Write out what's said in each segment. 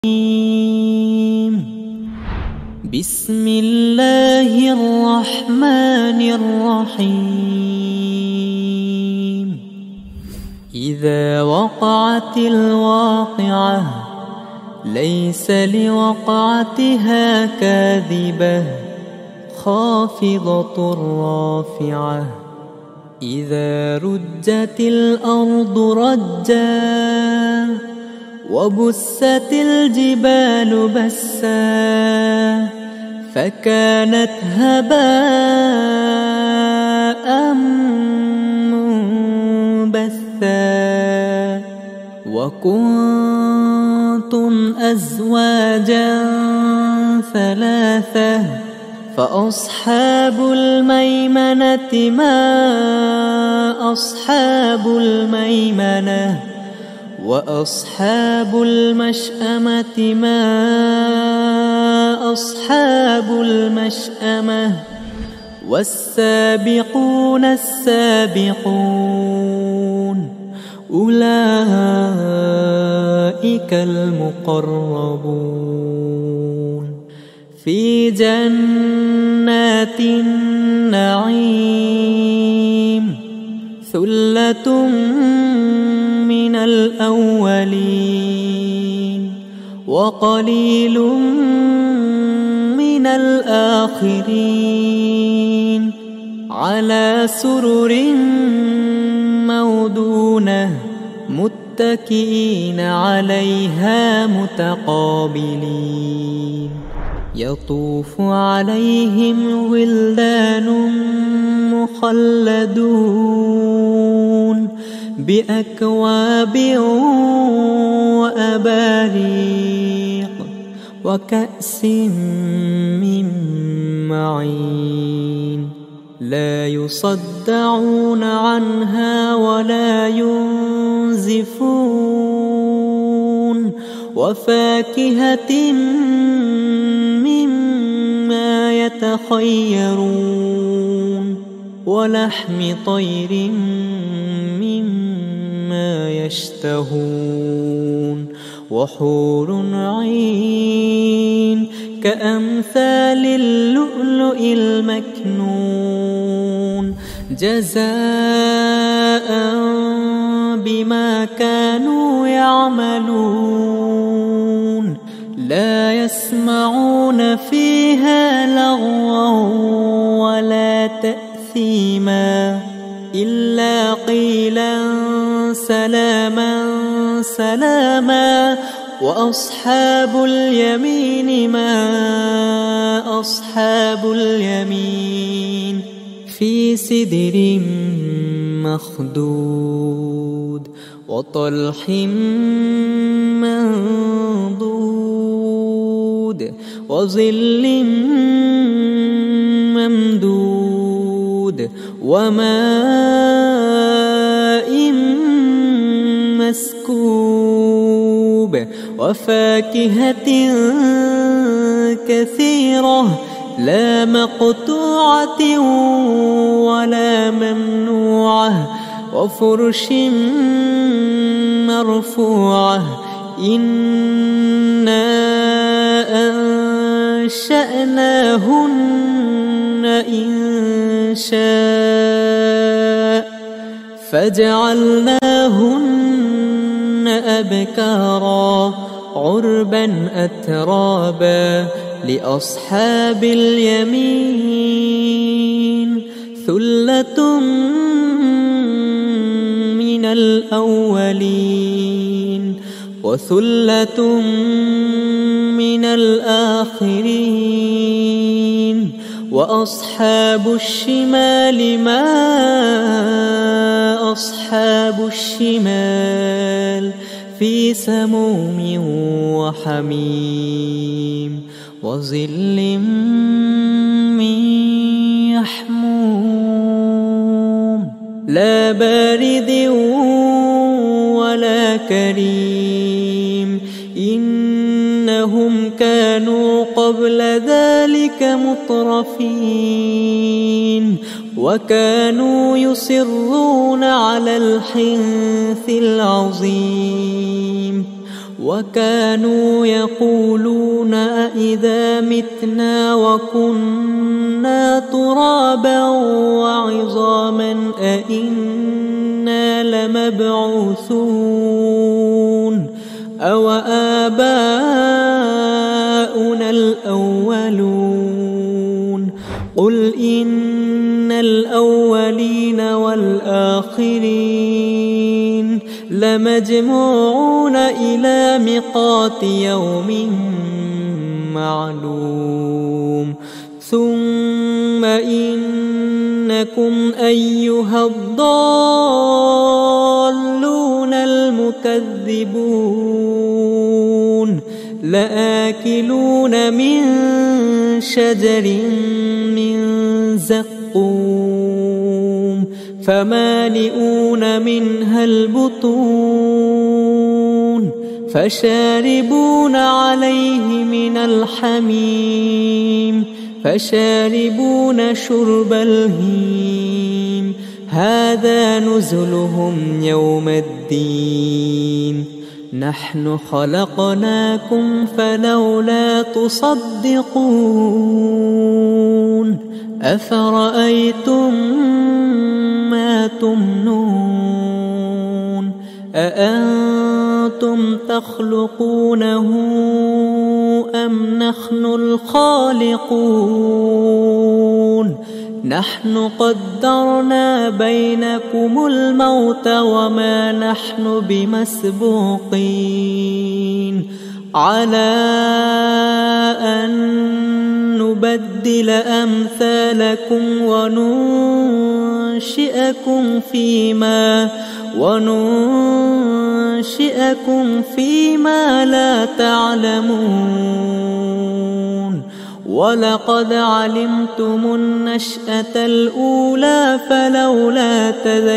بسم الله الرحمن الرحيم. إذا وقعت الواقعة ليس لوقعتها كاذبة خافضة رافعة. إذا رجت الأرض رجا وبست الجبال بسا فكانت هباء منبثا. وكنتم أزواجا ثلاثة فأصحاب الميمنة ما أصحاب الميمنة وأصحاب المشأمة ما أصحاب المشأمة. والسابقون السابقون أولئك المقربون في جنات النعيم. ثلة من الأولين وقليل من الآخرين. على سرر مودونة متكئين عليها متقابلين. يطوف عليهم ولدان مخلدون بأكواب وأباريق وكأس من معين. لا يصدعون عنها ولا ينزفون. وفاكهة مما يتخيرون ولحم طير مما يشتهون. وحور عين كأمثال اللؤلؤ المكنون جزاء بما كانوا يعملون. لا يسمعون فيها لغوا ولا تأثيما إلا قيلا سلاما سلاما. وأصحاب اليمين ما أصحاب اليمين في سدر مخدود وطلح منضود وظل ممدود وماء مسكوب. وفاكهة كثيرة لا مقطوعة ولا ممنوعة. وفرش مرفوعة. إنا أنشأناهن إنشاء فجعلناهن أبكارا عربا أترابا. لأصحاب اليمين ثلة من الأولين وثلة من الآخرين. وأصحاب الشمال ما أصحاب الشمال في سموم وحميم وظل من يحموم لا بارد ولا كريم. إنهم كانوا قبل ذلك مترفين وكانوا يصرون على الحنث العظيم. وكانوا يقولون أإذا متنا وكنا ترابا وعظاما أإنا لمبعوثون أو آباؤنا الأولون قل إن الأولين والآخرين لمجموعون إلى ميقات يوم معلوم ثم إنكم أيها الضالون المكذبون لآكلون من شجر من زقوم فمالئون منها البطون فشاربون عليه من الحميم فشاربون شرب الهيم هذا نزلهم يوم الدين نحن خلقناكم فلولا تصدقون أفرأيتم ما تمنون أأنتم تخلقونه أم نحن الخالقون نحن قدرنا بينكم الموت وما نحن بمسبوقين على أن نبدل أمثالكم وننشئكم فيما لا تعلمون ولقد علمتم النشأة الأولى فلولا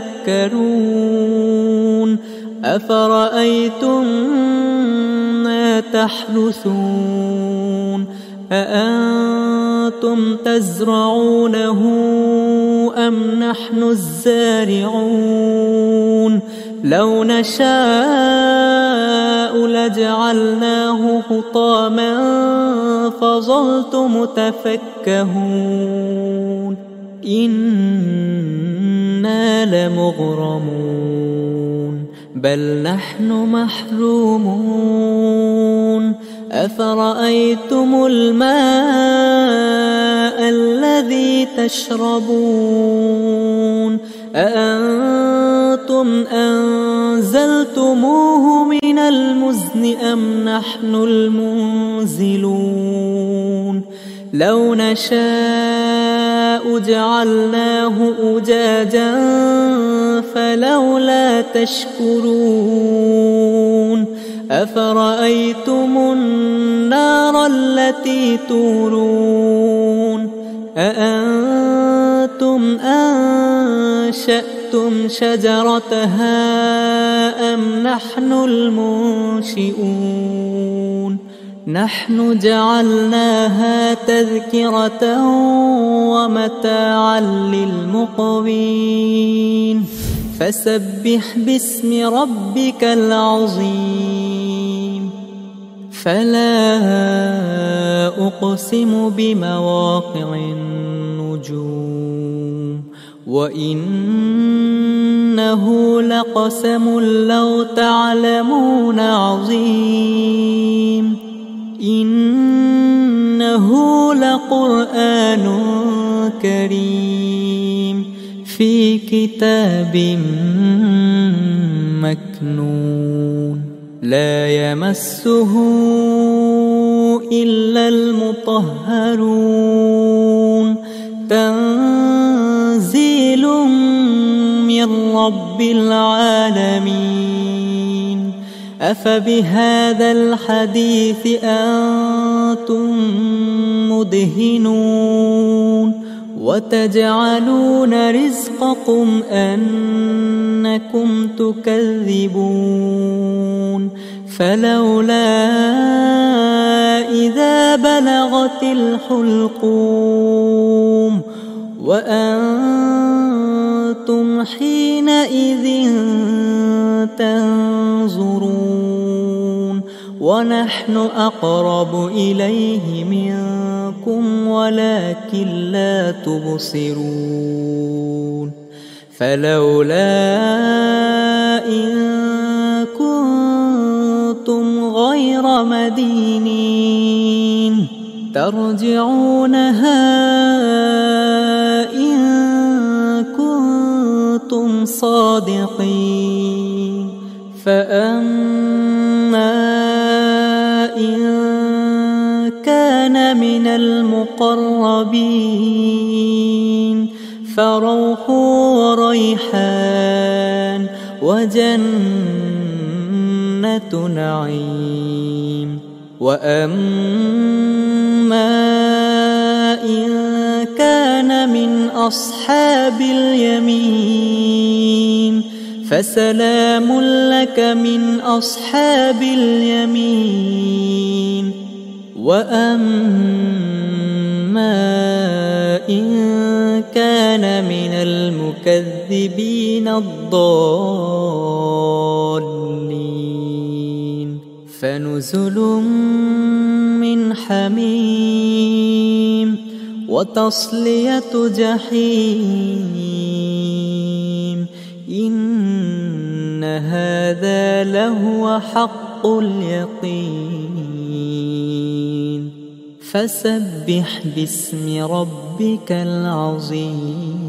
تذكرون أفرأيتم ما تحرثون أأنتم تزرعونه أم نحن الزارعون لو نشاء لجعلناه حطاما فظلتم تفكهون إنا لمغرمون بل نحن محرومون أفرأيتم الماء الذي تشربون أأنتم أنزلتموه من المزن أم نحن المنزلون لو نشاء جعلناه أجاجا فلولا تشكرون أفرأيتم النار التي تورون أأنتم أنشأتم شجرتها أم نحن المنشئون نحن جعلناها تذكرة ومتاعا للمقوين فسبح باسم ربك العظيم فلا أقسم بمواقع النجوم وإنه لقسم لو تعلمون عظيم إنه لقرآن كريم في كتاب مكنون لا يمسه إلا المطهرون تنزيل من رب العالمين أفبهذا الحديث أنتم مدهنون وتجعلون رزقكم أنكم تكذبون فلولا إذا بلغت الحلقوم وأنتم حينئذ تنظرون ونحن أقرب إليه منكم ولكن لا تبصرون فلولا إن كنتم غير مدينين ترجعونها إن كنتم صادقين فأما إن كان من المقربين فروح وريحان وجنة نعيم وأما إن كان من أصحاب اليمين فسلام لك من أصحاب اليمين وأما إن كان من المكذبين الضالين فنزل من حميم وتصلية جحيم إن هذا لهو حق اليقين فسبح باسم ربك العظيم.